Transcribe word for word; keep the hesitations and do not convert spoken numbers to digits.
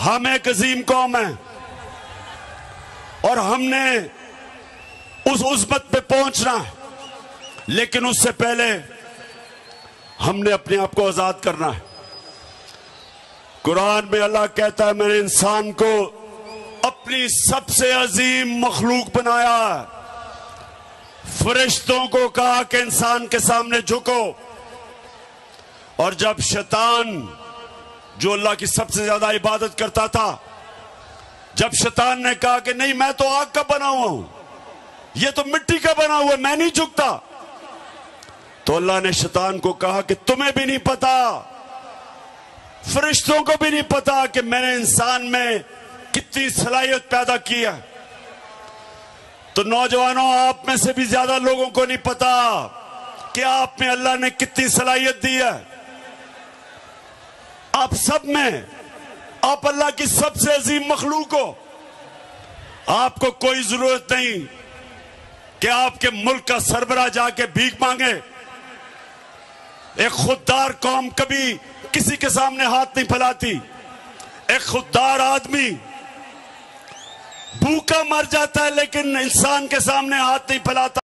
ہم ایک عظیم قوم ہیں اور ہم نے اس عظمت پہ پہنچنا ہے، لیکن اس سے پہلے ہم نے اپنے آپ کو آزاد کرنا ہے۔ قرآن میں اللہ کہتا ہے میں نے انسان کو اپنی سب سے عظیم مخلوق بنایا ہے۔ فرشتوں کو کہا کہ انسان کے سامنے جھکو، اور جب شیطان جو اللہ کی سب سے زیادہ عبادت کرتا تھا، جب شیطان نے کہا کہ نہیں میں تو آگ کا بنا ہوا ہوں، یہ تو مٹی کا بنا ہوا ہے، میں نہیں جھکتا، تو اللہ نے شیطان کو کہا کہ تمہیں بھی نہیں پتا، فرشتوں کو بھی نہیں پتا کہ میں نے انسان میں کتنی صلاحیت پیدا کی ہے۔ تو نوجوانوں، آپ میں سے بھی زیادہ لوگوں کو نہیں پتا کہ آپ میں اللہ نے کتنی صلاحیت دی ہے۔ آپ سب میں، آپ اللہ کی سب سے عظیم مخلوق ہو۔ آپ کو کوئی ضرورت نہیں کہ آپ کے ملک کا سربراہ جا کے بھیک مانگے۔ ایک خوددار قوم کبھی کسی کے سامنے ہاتھ نہیں پھیلاتی۔ ایک خوددار آدمی بھوکا مر جاتا ہے لیکن انسان کے سامنے ہاتھ نہیں پھیلاتا۔